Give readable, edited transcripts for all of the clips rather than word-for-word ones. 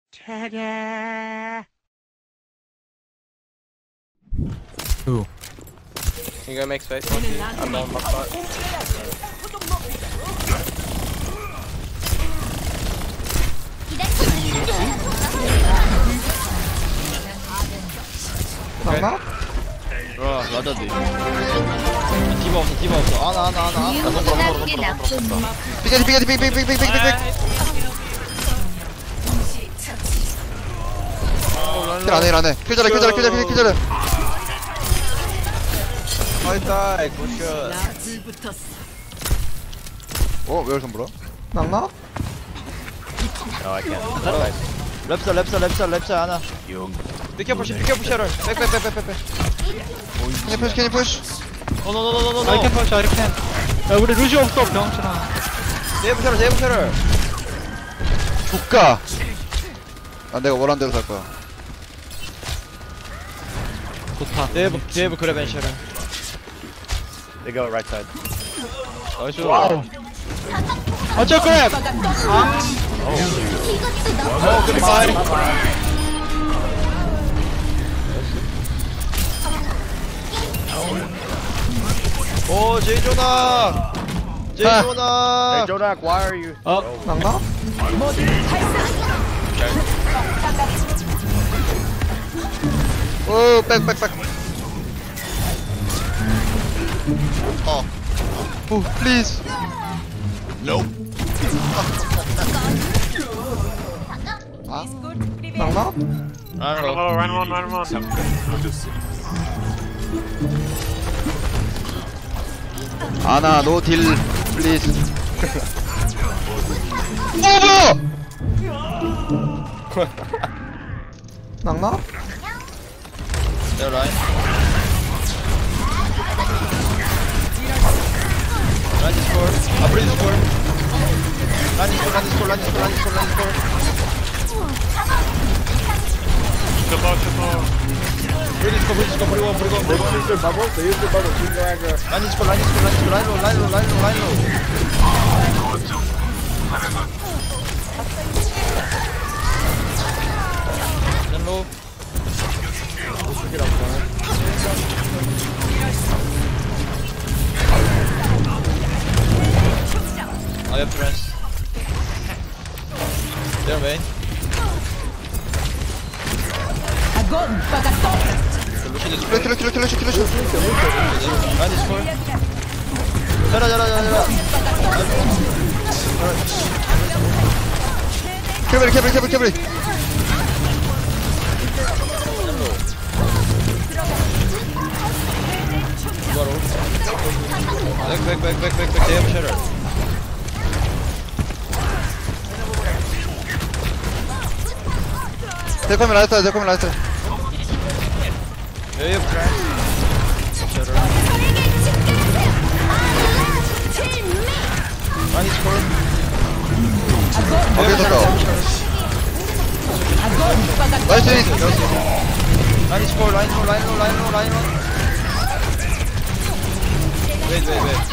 Ta-da! Who? You gonna make space? Monkey? I'm on my spot. 맞나? 와 맞았네. 디바 없어 디바 없어. 아나. 삐개디 삐 킬 안해 킬 잘해 나이스 굿샷. 왜 여기서 물어? 낙나? No, I can't. 랩서 하나. 비켜푸시 셔럴. 백. 캐니 푸시 노노노노노노. I can push, I can. 야, 우리 루시 없어, 병신아. 제이브 셔럴. 국가 난 내가 원하는 대로 살 거야 좋다. 제이브 그래벤 셔럴. They go right side. 나이스. 와우. 어쩔 거야! 굿바이. 오 제이조나. Hey, Jodak, why are you? 낙나? 백 오, please 낙나? Oh, run one. 아나 노 딜 플리즈 낙나? 내 라인. 라인 스콜. 브리즈 스콜. 라인 스콜. 브리즈 스콜. 브리원. They use their bubble. Keep going aggro. 라인 스콜. 라인로. 로. I have friends. They're main. 킬러 Line is full. 자라. 캐브리 바로. 백. They have shutter. 데코미 라이트 They have friends. Shutter. Line is full. 오케이 됐다 나이스 Line is full. Line one. Wait.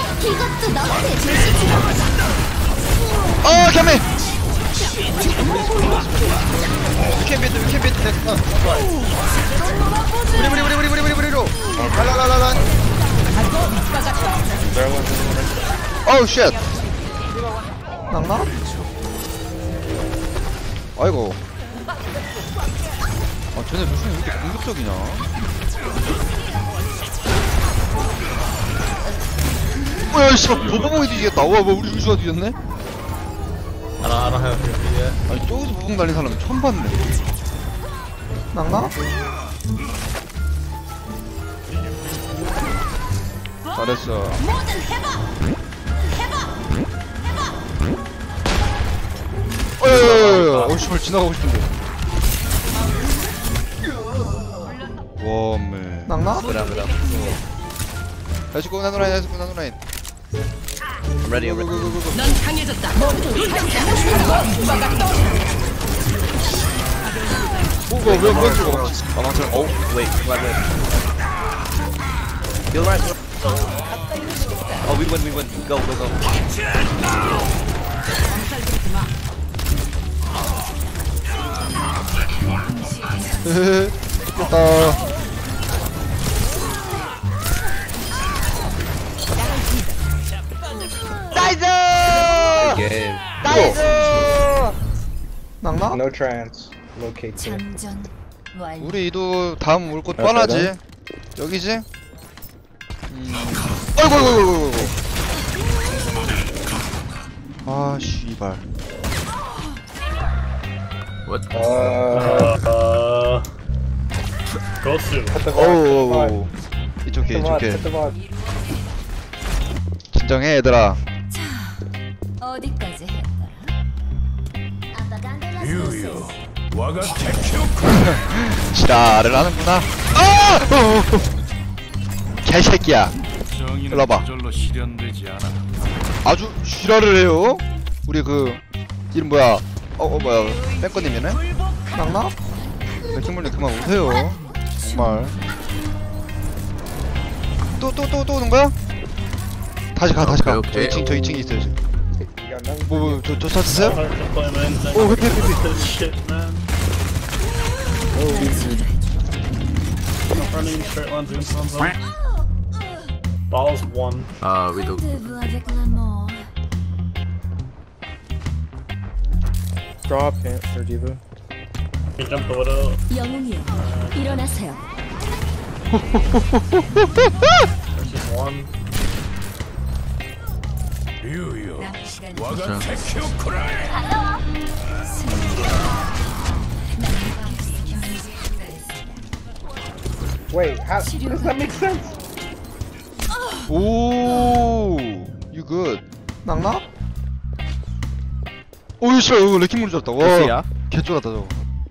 캐미 We can beat next one. 우리로. 랄랄랄랄. 어우 쉣 낙나? 아이고 쟤네 무슨 이렇게 공격적이냐 뭐야 씨발 보봉이 뒤지겠다 우리 루시가 뒤졌네? I don't have a fifty yet. 아니 저기서 보봉 달린 사람 처음 봤네 낙나? 잘했어 씨발 지나가고 싶은데 웜에 낙나? 다시 고 나노라인 I'm ready. 넌 강해졌다. 왜 죽어 Oh, wait. Kill right. Oh, we win. Go. 됐다. 나이스! Again. 나이스! 낙나? No trans. Locate here. 장전 완료. 우리 이도 다음 올 곳 아, 뻔하지. 여기지? 아이고 아이고 아이고 아이고. 아 씨발. Gosu. Put the VOD. 어우. 이쪽에 Put the VOD. 이쪽에. Put the VOD. 진정해 얘들아. 어디까지 했더라? 유유. 지랄을 하는구나. 아! 개새끼야. 일로 와봐. 아주 지랄을 해요. 우리 그 이름 뭐야? 뭐야? 뺑꺼님이네. 낙나? 백승물님 그만 오세요. 정말. 또 오는 거야? 다시 가. 저 2층 있어요 지금. You got nothing? 저 찾으세요? Oh, 회피. shit, man. Running straight line, doing something. Balls one. Rendez-vous avec l'amour. Drop it for Diva. He jumped the widow. 영웅이여, 일어나세요. There's just one. 남은 시간 Wait, how does that make sense? 오, you good. 낙나? 오, 씨발, 이거 레킹물 잡다. 와, 개쫄았다 저거.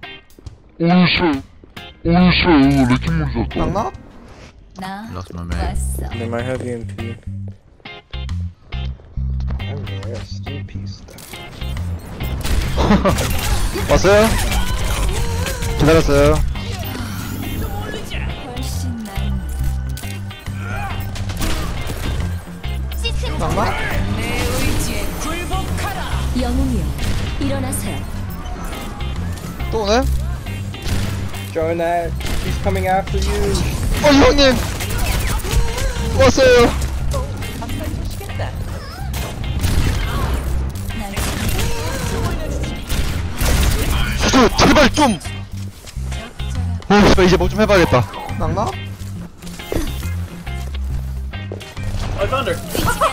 낙나? 나 Lost my man. 왔어. They might have EMP. I really got steam piece stuff. 왔어요? 기다렸어요. 훨씬 나은 낙나? 영웅이여, 일어나세요. 또 오네? Join that. He's coming after you. 형님! 왔어요. 제발 좀! 씨발, 이제 뭐 좀 해봐야겠다. 낙나? I found her.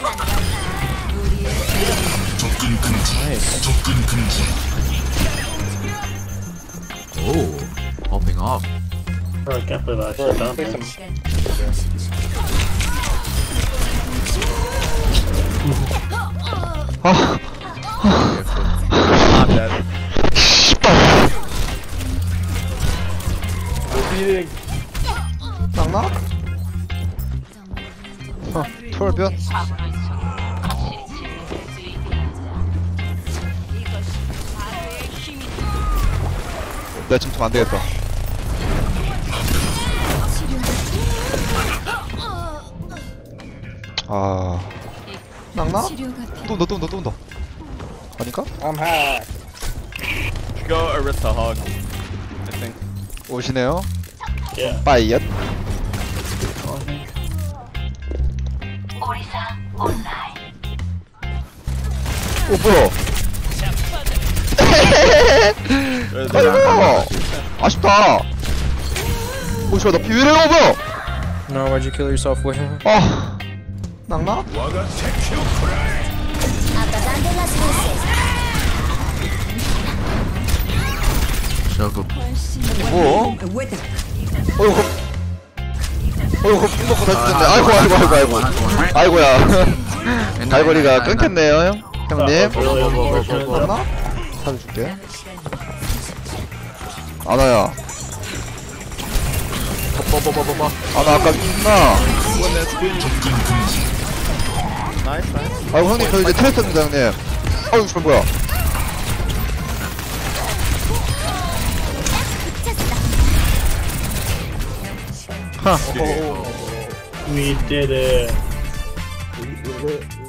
Oh, popping off. Bro, I can't believe I Bro, actually found play her. some. 아, 씨발. 낙나? 털변? 내가 지금 좀 안되겠다. 아, 낙나? 치료가 필요. 또 온다. 아닌가? I'm hacked. Go Arista Hog. I think. 오시네요. Yeah. 빠이엇. 오, 뭐야? 아이고! 아쉽다! 오, 씨발, 나 비위래, 뭐야? No, why'd you kill yourself with him? 아, 낙나? Juggle. 뭐? 어이구, 품 먹고 다시 됐네. 아이고. 아이고야. 갈고리가 끊겼네요, 형님. Really unfortunate. 낙나? 사줄게. 아나야. 아나 아까 죽나? 아이고, 형님, 저 이제 트레스입니다, 형님. 아이고, 저 뭐야. We did it. We did it.